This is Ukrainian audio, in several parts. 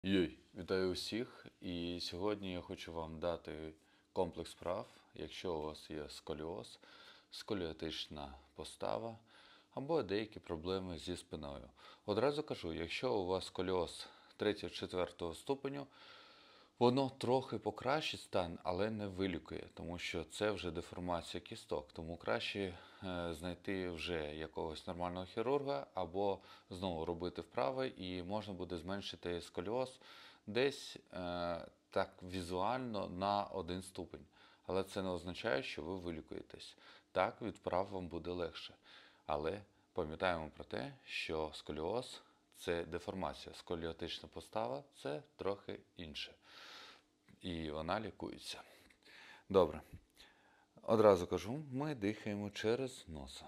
Вітаю усіх! І сьогодні я хочу вам дати комплекс вправ, якщо у вас є сколіоз, сколіотична постава або деякі проблеми зі спиною. Одразу кажу, якщо у вас сколіоз 3-4 ступеню, воно трохи покращить стан, але не вилікує, тому що це вже деформація кісток. Тому краще знайти вже якогось нормального хірурга або знову робити вправи, і можна буде зменшити сколіоз десь так візуально на 1 ступень. Але це не означає, що ви вилікуєтесь. Так, від вправ вам буде легше. Але пам'ятаємо про те, що сколіоз – це деформація, сколіотична постава – це трохи інше. І вона лікується. Добре. Одразу кажу, ми дихаємо через носа.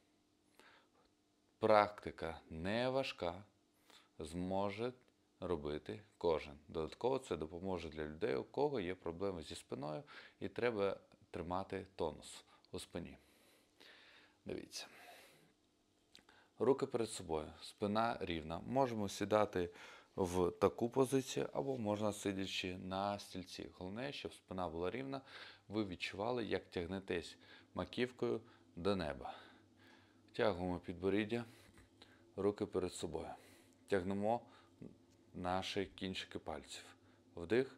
Практика не важка, зможе робити кожен. Додатково це допоможе для людей, у кого є проблеми зі спиною і треба тримати тонус у спині. Дивіться. Руки перед собою, спина рівна. Можемо сідати в таку позицію, або можна сидячи на стільці. Головне, щоб спина була рівна, ви відчували, як тягнетесь маківкою до неба. Втягуємо підборіддя, руки перед собою. Тягнемо наші кінчики пальців. Вдих,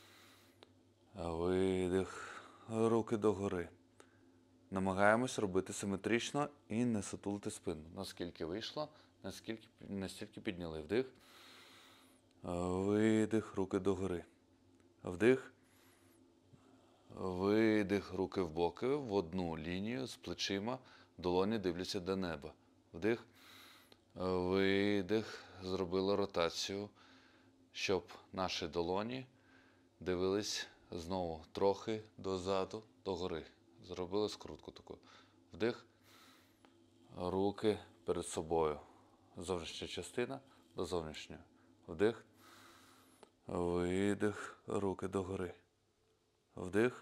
видих, руки догори. Намагаємось робити симетрично і не сутулити спину. Наскільки вийшло, настільки підняли. Вдих, видих, руки догори. Вдих, видих, руки в боки, в одну лінію з плечима, долоні дивляться до неба. Вдих, видих, зробили ротацію, щоб наші долоні дивились знову трохи дозаду, догори. Зробили скрутку таку. Вдих, руки перед собою. Зовнішня частина до зовнішньої. Вдих, видих, руки догори. Вдих,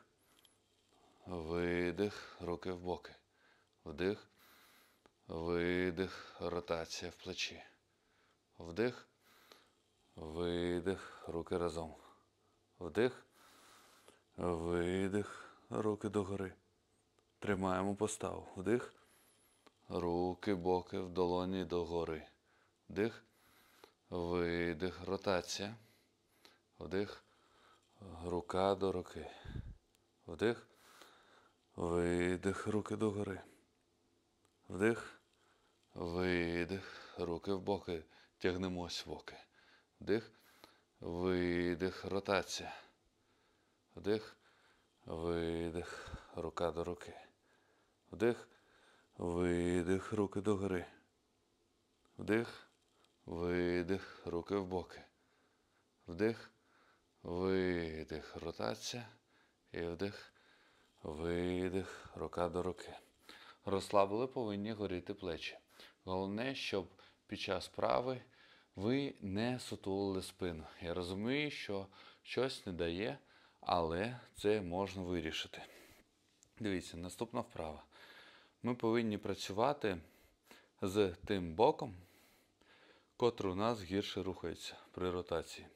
видих, руки в боки. Вдих, видих, ротація в плечі. Вдих, видих, руки разом. Вдих, видих, руки догори. Тримаємо поставу. Вдих, руки, боки, в долоні догори. Вдих, видих, ротація. Вдих, рука до руки. Вдих, видих, руки догори. Вдих, видих, руки в боки. Тягнемось в боки. Вдих, видих, ротація. Вдих, видих, рука до руки. Вдих, видих, руки догори. Вдих, видих, руки в боки. Вдих, видих, ротація. І вдих, видих, рука до руки. Розслабили, повинні горіти плечі. Головне, щоб під час вправи ви не сутулили спину. Я розумію, що щось не дає, але це можна вирішити. Дивіться, наступна вправа. Ми повинні працювати з тим боком, котрий у нас гірше рухається при ротації.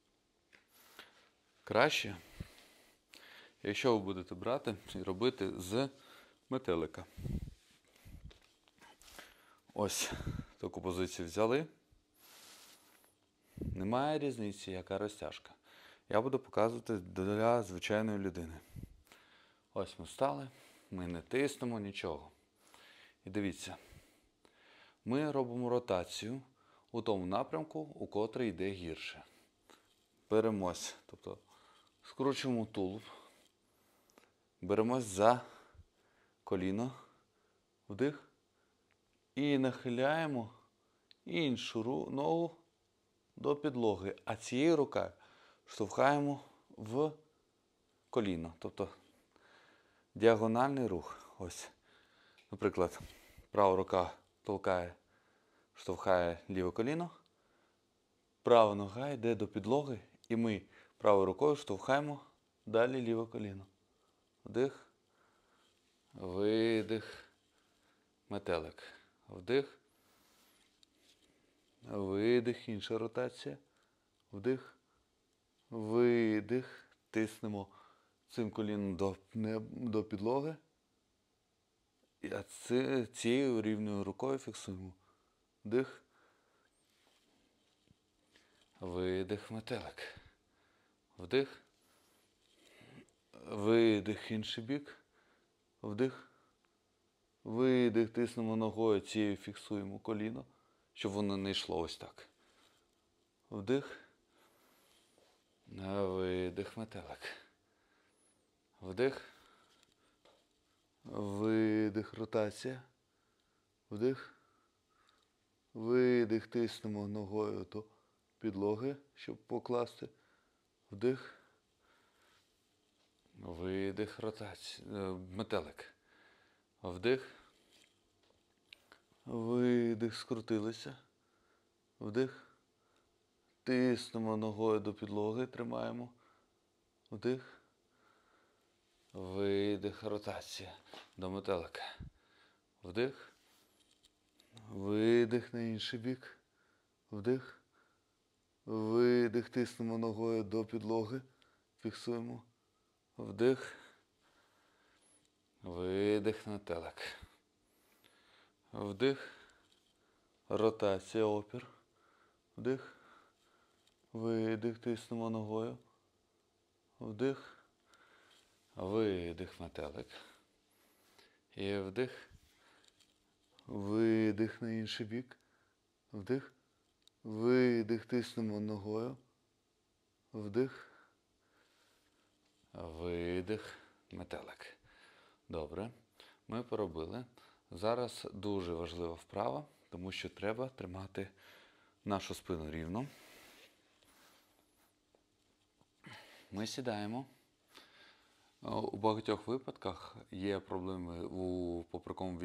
Краще, якщо ви будете брати і робити з метелика. Ось таку позицію взяли. Немає різниці, яка розтяжка. Я буду показувати для звичайної людини. Ось ми стали, ми не тиснемо нічого. І дивіться, ми робимо ротацію у тому напрямку, у котрий йде гірше. Беремось, тобто скручуємо тулуб, беремось за коліно, вдих, і нахиляємо іншу ногу до підлоги, а цією рукою штовхаємо в коліно, тобто діагональний рух. Ось, наприклад, права рука штовхає ліве коліно, права нога йде до підлоги, і ми правою рукою штовхаємо далі ліве коліно. Вдих, видих, метелик. Вдих, видих, інша ротація. Вдих, видих. Тиснемо цим коліном до підлоги. А цією рівною рукою фіксуємо. Вдих. Видих, метелик. Вдих. Видих, інший бік. Вдих. Видих, тиснемо ногою, цією фіксуємо коліно, щоб воно не йшло ось так. Вдих. Видих, метелик. Вдих. Видих, ротація. Вдих. Видих, тиснемо ногою до підлоги, щоб покласти. Вдих. Видих, ротація. Метелик. Вдих. Видих, скрутилися. Вдих. Тиснемо ногою до підлоги, тримаємо. Вдих. Видих, ротація. До метелика. Вдих. Видих на інший бік. Вдих. Видих, тиснемо ногою до підлоги. Фіксуємо. Вдих. Видих, метелик. Вдих. Ротація, опір. Вдих. Видих, тиснемо ногою. Вдих. Видих, метелик. І вдих. Видих на інший бік. Вдих. Видих, тиснемо ногою. Вдих. Видих, метелик. Добре. Ми поробили. Зараз дуже важлива вправа, тому що треба тримати нашу спину рівно. Ми сідаємо. У багатьох випадках є проблеми у поперековому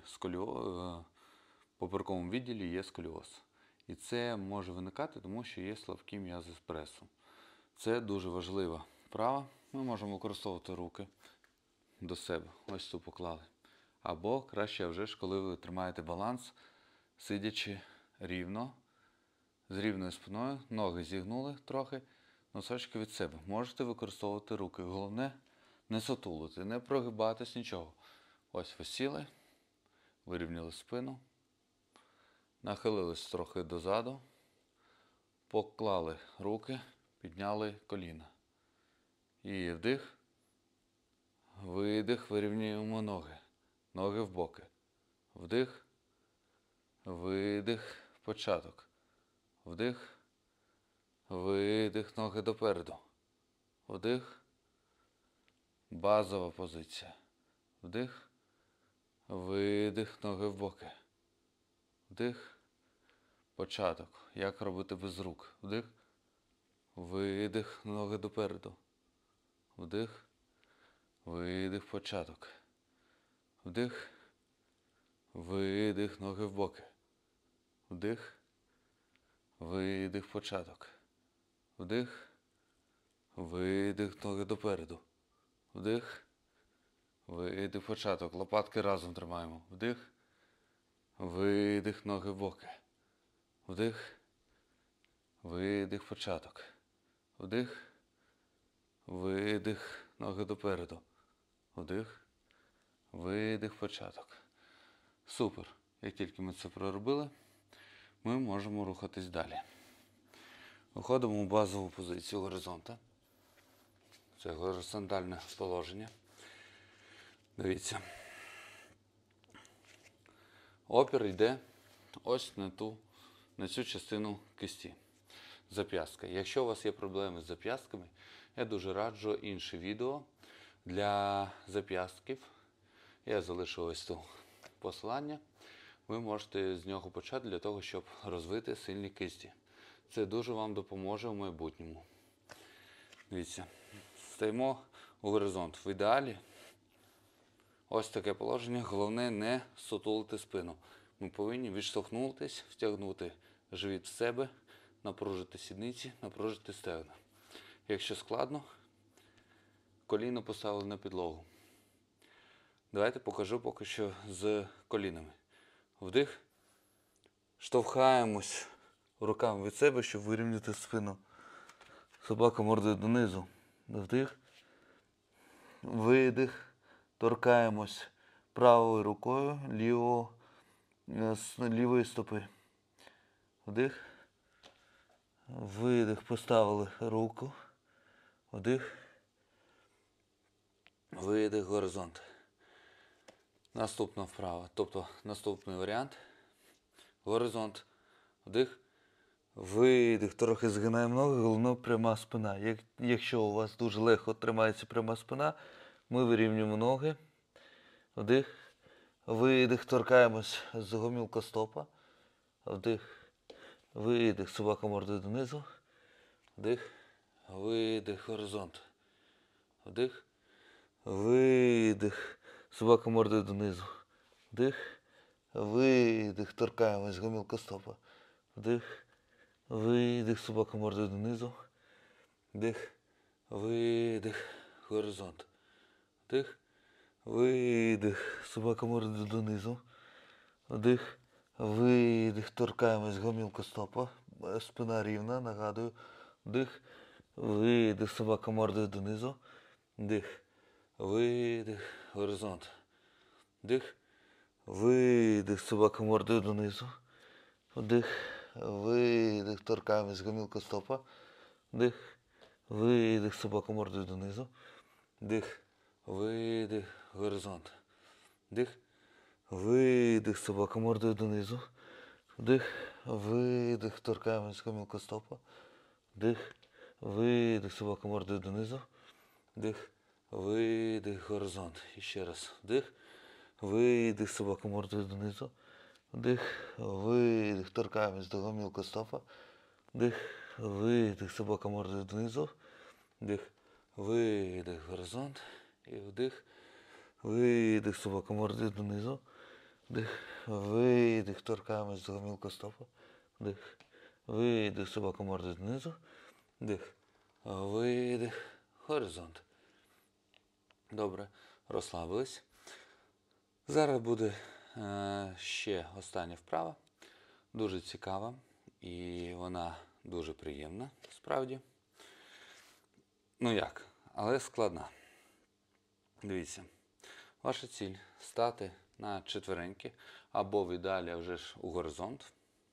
відділі є сколіоз. І це може виникати, тому що є слабкі м'язи пресу. Це дуже важлива вправа. Ми можемо використовувати руки до себе. Ось тут поклали. Або краще вже ж, коли ви тримаєте баланс, сидячи рівно, з рівною спиною, ноги зігнули трохи, носочки від себе. Можете використовувати руки. Головне, не сутулити, не прогибатись, нічого. Ось ви сіли, вирівняли спину, нахилились трохи дозаду, поклали руки, підняли коліна. І вдих, видих, вирівнюємо ноги. Ноги в боки. Вдих, видих, початок. Вдих, видих, ноги допереду. Вдих, базова позиція. Вдих, видих, ноги в боки. Вдих, початок. Як робити без рук. Вдих, видих, ноги допереду. Вдих, видих, початок. Вдих, видих, ноги в боки. Вдих, видих, початок. Вдих, видих, ноги допереду. Вдих, видих, початок. Лопатки разом тримаємо. Вдих, видих, ноги в боки. Вдих, видих, початок. Вдих, видих, ноги допереду. Вдих, видих, початок. Супер. Як тільки ми це проробили, ми можемо рухатись далі. Виходимо в базову позицію горизонта. Це горизонтальне положення. Дивіться. Опір йде ось на цю частину кисті. Зап'ястка. Якщо у вас є проблеми з зап'ястками, я дуже раджу інше відео для зап'ястків. Я залишу ось тут посилання. Ви можете з нього почати для того, щоб розвити сильні кисті. Це дуже вам допоможе в майбутньому. Дивіться. Стаємо у горизонт. В ідеалі ось таке положення. Головне не сутулити спину. Ми повинні відштовхнутися, втягнути живіт в себе, напружити сідниці, напружити стегна. Якщо складно, коліно поставили на підлогу. Давайте покажу поки що з колінами. Вдих. Штовхаємось руками від себе, щоб вирівняти спину. собака мордою донизу. Вдих. Видих. Торкаємось правою рукою лівої стопи. Вдих. Видих. Поставили руку. Вдих. Видих, горизонт. Наступна вправа. Тобто наступний варіант. Горизонт. Вдих. Видих. Трохи згинаємо ноги, головне пряма спина. Якщо у вас дуже легко тримається пряма спина, ми вирівнюємо ноги. Вдих. Видих. Торкаємось з гомілка стопа. Вдих. Видих. Собака мордою донизу. Вдих. Видих. Горизонт. Вдих. Видих. Собака мордою донизу. Вдих. Видих. Торкаємось гомілка стопа. Вдих. Видих. Собака мордою донизу. Вдих. Видих. Горизонт. Вдих. Видих. Собака мордою донизу. Вдих. Видих. Торкаємось гомілка стопа. Спина рівна, нагадую. Вдих. Видих. Собака мордою донизу. Вдих. Видих. Горизонт. Вдих. Видих. Собака мордою донизу. Вдих. Видих. Торкаємось гомілка стопа. Вдих. Видих. Собака мордою донизу. Вдих. Видих. Горизонт. Вдих. Видих. Собака мордою донизу. Вдих. Видих. Торкаємось гомілка стопа. Вдих. Видих. Собака мордою донизу. Вдих. Видих. Горизонт. І ще раз. Вдих. Видих. Собака мордою донизу. Вдих. Видих. Торкаємось до гомілка стопа. Вдих. Видих. Собака мордою донизу. Вдих. Видих. Горизонт. І вдих. Видих. Собака мордою донизу. Вдих. Видих. Торкаємось до гомілка стопа. Вдих. Видих. Собака мордою донизу. Вдих. Видих. Горизонт. Добре. Розслабились. Зараз буде ще остання вправа. Дуже цікава. І вона дуже приємна, справді. Ну як, але складна. Дивіться. Ваша ціль – стати на четвереньки, або в ідеалі вже ж у горизонт.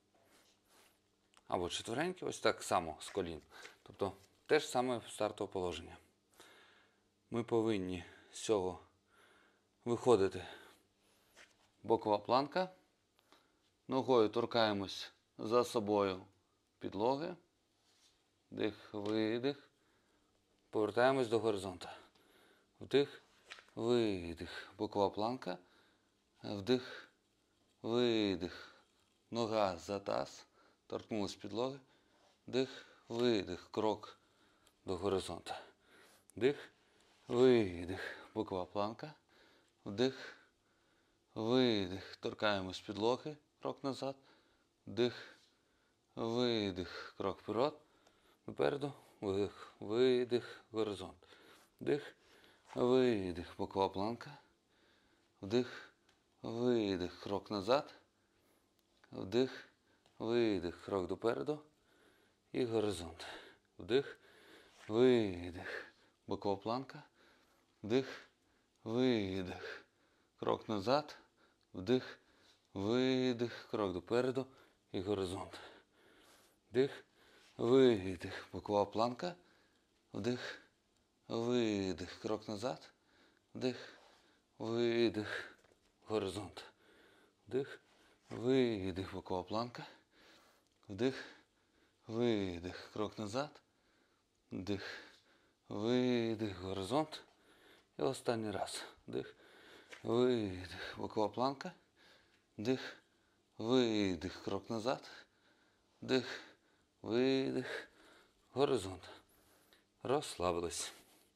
Або четвереньки, ось так само з колін. Тобто те ж саме стартове положення. Ми повинні з цього виходити. Бокова планка. Ногою торкаємось за собою підлоги. Вдих, видих. Повертаємось до горизонта. Вдих, видих. Бокова планка. Вдих, видих. Нога за таз. Торкнулась підлоги. Вдих, видих. Крок до горизонта. Вдих, видих. Бокова планка. Вдих, видих. Торкаємось підлоги. Крок назад. Вдих, видих. Крок вперед. Впереду. Вдих, видих. Горизонт. Вдих, видих. Бокова планка. Вдих, видих. Крок назад. Вдих, видих. Крок допереду. І горизонт. Вдих, видих. Бокова планка. Вдих, видих. Крок назад. Вдих, видих. Крок допереду. І горизонт. Вдих, видих. Бокова планка. Вдих, видих. Крок назад. Вдих, видих. Горизонт. Вдих, видих. Бокова планка. Вдих, видих. Крок назад. Вдих, видих. Горизонт. І останній раз. Вдих, видих. Бокова планка. Вдих, видих. Крок назад. Вдих, видих. Горизонт. Розслабились.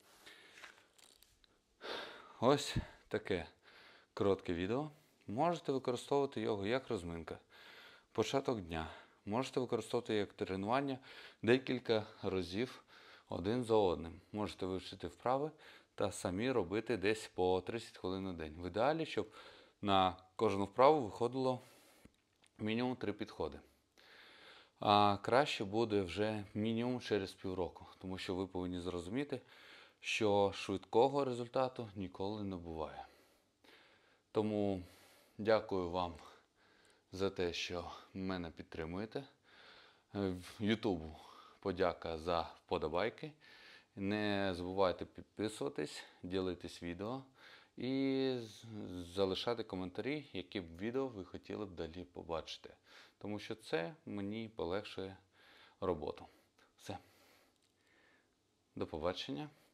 Ось таке коротке відео. Можете використовувати його як розминка. Початок дня. Можете використовувати як тренування декілька разів один за одним. Можете вивчити вправи та самі робити десь по 30 хвилин на день. В ідеалі, щоб на кожну вправу виходило мінімум 3 підходи. А краще буде вже мінімум через півроку, тому що ви повинні зрозуміти, що швидкого результату ніколи не буває. Тому дякую вам за те, що мене підтримуєте. Ютубу подяка за вподобайки. Не забувайте підписуватись, ділитись відео і залишати коментарі, які б відео ви хотіли б далі побачити. Тому що це мені полегшує роботу. Все. До побачення.